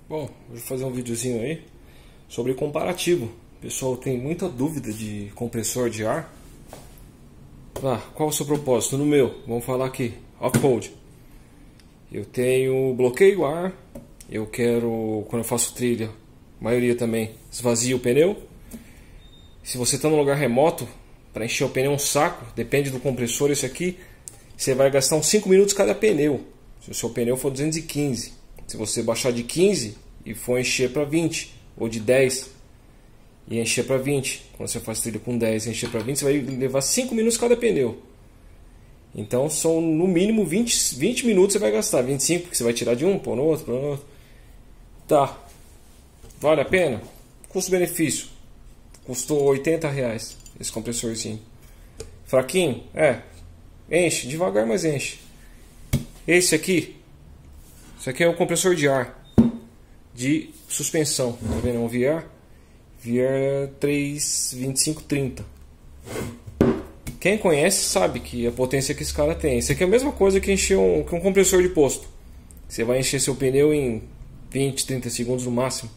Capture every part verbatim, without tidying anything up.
Bom, vou fazer um videozinho aí sobre comparativo. O pessoal tem muita dúvida de compressor de ar. Ah, qual o seu propósito? No meu, vamos falar aqui, off-road. Eu tenho bloqueio ar, eu quero, quando eu faço trilha, a maioria também esvazia o pneu. Se você está num lugar remoto, para encher o pneu é um saco, depende do compressor. Esse aqui, você vai gastar uns cinco minutos cada pneu. Se o seu pneu for duzentos e quinze, se você baixar de quinze e for encher para vinte, ou de dez e encher para vinte, quando você faz trilha com dez e encher para vinte, você vai levar cinco minutos cada pneu. Então são no mínimo vinte, vinte minutos você vai gastar, vinte e cinco, porque você vai tirar de um, pôr no outro, pôr no outro. Tá, vale a pena? Custo-benefício, custou oitenta reais esse compressorzinho. Fraquinho? É, enche, devagar, mas enche. Esse aqui, esse aqui é um compressor de ar, de suspensão, tá vendo? É um V R, V R três vinte e cinco trinta. Quem conhece sabe que a potência que esse cara tem. Isso aqui é a mesma coisa que encher um, que um compressor de posto. Você vai encher seu pneu em vinte, trinta segundos no máximo.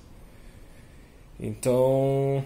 Então,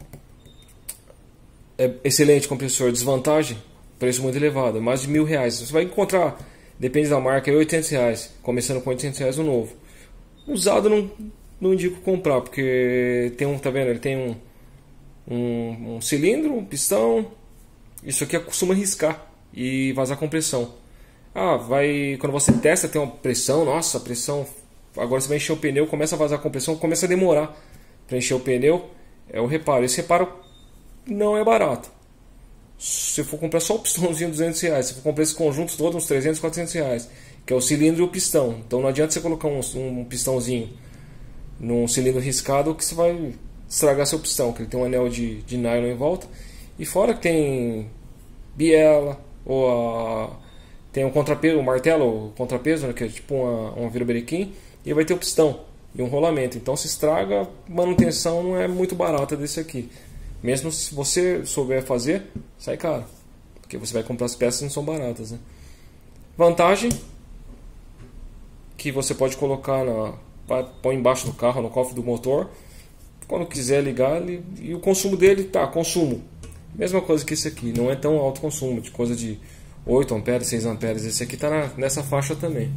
é excelente compressor. Desvantagem, preço muito elevado, é mais de mil reais. Você vai encontrar, depende da marca, é oitocentos reais, começando com oitocentos reais o novo. Usado não, não indico comprar, porque tem um, tá vendo? Ele tem um, um, um cilindro, um pistão. Isso aqui costuma riscar e vazar compressão. Ah, vai, quando você testa tem uma pressão, nossa, pressão. Agora você vai encher o pneu, começa a vazar compressão, começa a demorar para encher o pneu. É o reparo. Esse reparo não é barato. Se for comprar só o pistãozinho, duzentos reais. Se for comprar esse conjunto todo, uns trezentos, quatrocentos reais. Que é o cilindro e o pistão. Então não adianta você colocar um, um pistãozinho num cilindro riscado que você vai estragar seu pistão, que ele tem um anel de, de nylon em volta. E fora que tem biela, ou a, tem um contrapeso, um martelo, um contrapeso, né, que é tipo uma, uma virabrequim, e vai ter o pistão e um rolamento. Então se estraga, manutenção não é muito barata desse aqui. Mesmo se você souber fazer, sai caro, porque você vai comprar as peças que não são baratas, né? Vantagem, que você pode colocar, na, põe embaixo do carro, no cofre do motor, quando quiser ligar, ele, e o consumo dele, tá, consumo. Mesma coisa que esse aqui, não é tão alto consumo, de coisa de oito amperes, seis amperes. Esse aqui está nessa faixa também.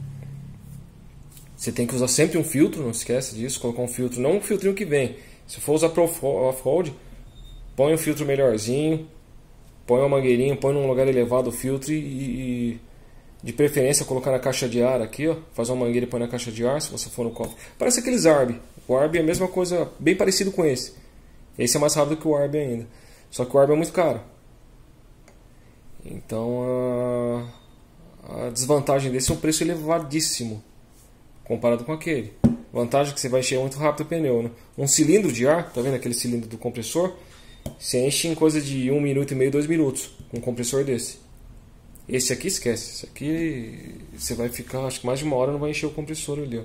Você tem que usar sempre um filtro, não esquece disso, colocar um filtro, não um filtrinho que vem. Se for usar para off-road, põe um filtro melhorzinho, põe uma mangueirinha, põe num lugar elevado o filtro e, e de preferência colocar na caixa de ar aqui, ó, faz uma mangueira e põe na caixa de ar, se você for no cofre. Parece aqueles Arb. O Arb é a mesma coisa, bem parecido com esse. Esse é mais rápido que o Arb ainda. Só que o Arb é muito caro. Então a, a desvantagem desse é um preço elevadíssimo comparado com aquele. Vantagem é que você vai encher muito rápido o pneu, né? Um cilindro de ar, tá vendo aquele cilindro do compressor? Você enche em coisa de um minuto e meio, dois minutos com um compressor desse. Esse aqui esquece. Esse aqui você vai ficar, acho que mais de uma hora não vai encher o compressor ali, ó.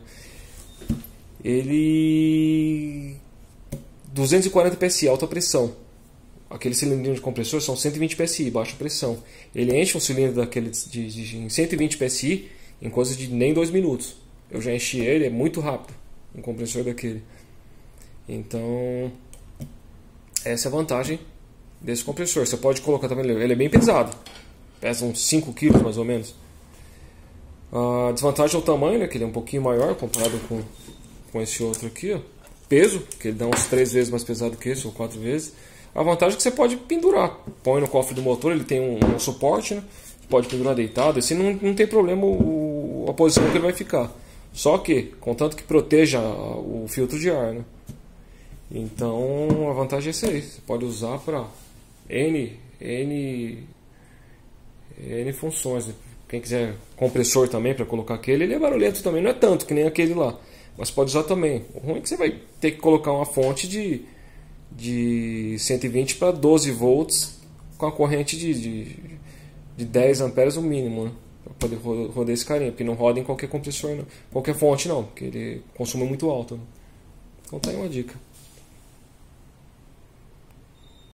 Ele duzentos e quarenta P S I, alta pressão. Aquele cilindrinho de compressor são cento e vinte P S I, baixa pressão. Ele enche um cilindro daquele de, de, de cento e vinte P S I em coisa de nem dois minutos. Eu já enchi ele, é muito rápido um compressor daquele. Então, essa é a vantagem desse compressor. Você pode colocar também, ele é bem pesado, pesa uns cinco quilos mais ou menos. A desvantagem é o tamanho, né, que ele é um pouquinho maior comparado com, com esse outro aqui, ó. Peso, que ele dá uns três vezes mais pesado que esse, ou quatro vezes. A vantagem é que você pode pendurar. Põe no cofre do motor, ele tem um, um suporte, né? Pode pendurar deitado. Esse não, não tem problema o, a posição que ele vai ficar. Só que, contanto que proteja o filtro de ar, né? Então a vantagem é essa aí. Você pode usar para N, N, N funções. Né? Quem quiser compressor também para colocar aquele, ele é barulhento também. Não é tanto que nem aquele lá. Mas pode usar também. O ruim é que você vai ter que colocar uma fonte de... de cento e vinte para doze volts com a corrente de, de, de dez amperes o mínimo, né? Para poder rodar esse carinha, porque não roda em qualquer compressor, não. Qualquer fonte não, porque ele consome muito alto, né? Então tá aí uma dica.